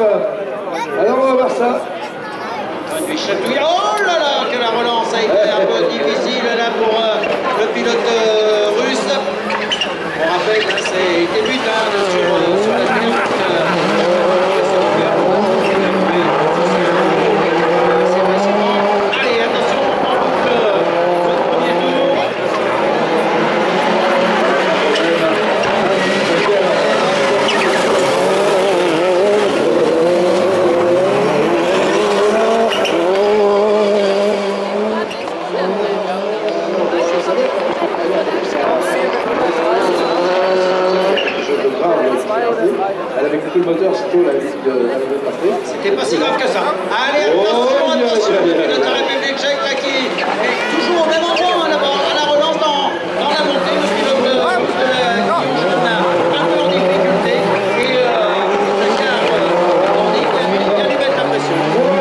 Alors on va voir ça. Oh là là, que la relance a été un peu difficile là pour le pilote russe. On rappelle, hein, c'est début sur la terre. Allez, attention, on boucle le premier tour. Elle avait coupé le moteur, c'était C'était pas si grave que ça. Allez, attention, attention, le pilote de la République tchèque là qui est toujours au même endroit à la relance dans la montée. Le pilote de la Guillaume Jaune un peu en difficulté et Dakar nordique vient lui mettre la pression.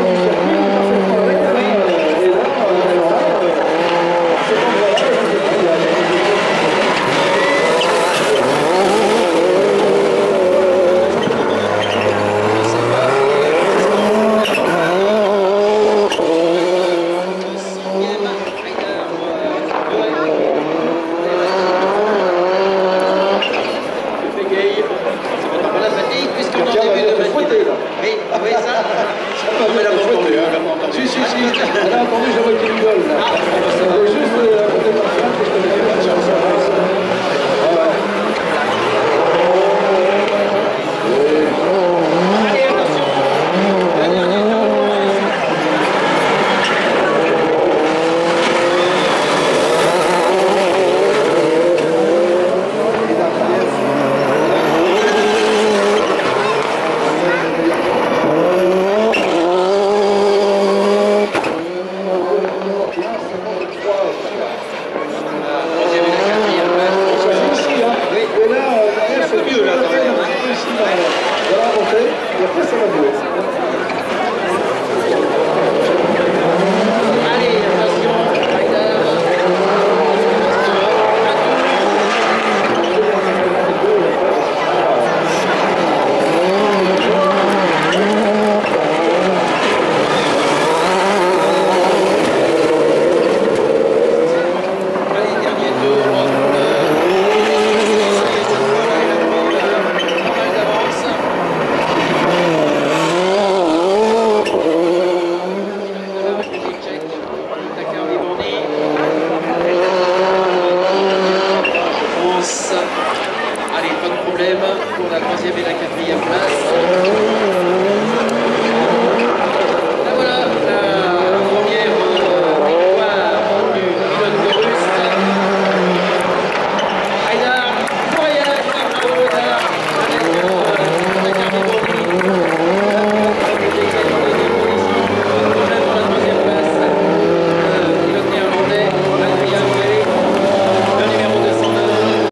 Pour la troisième et la quatrième place. Là voilà,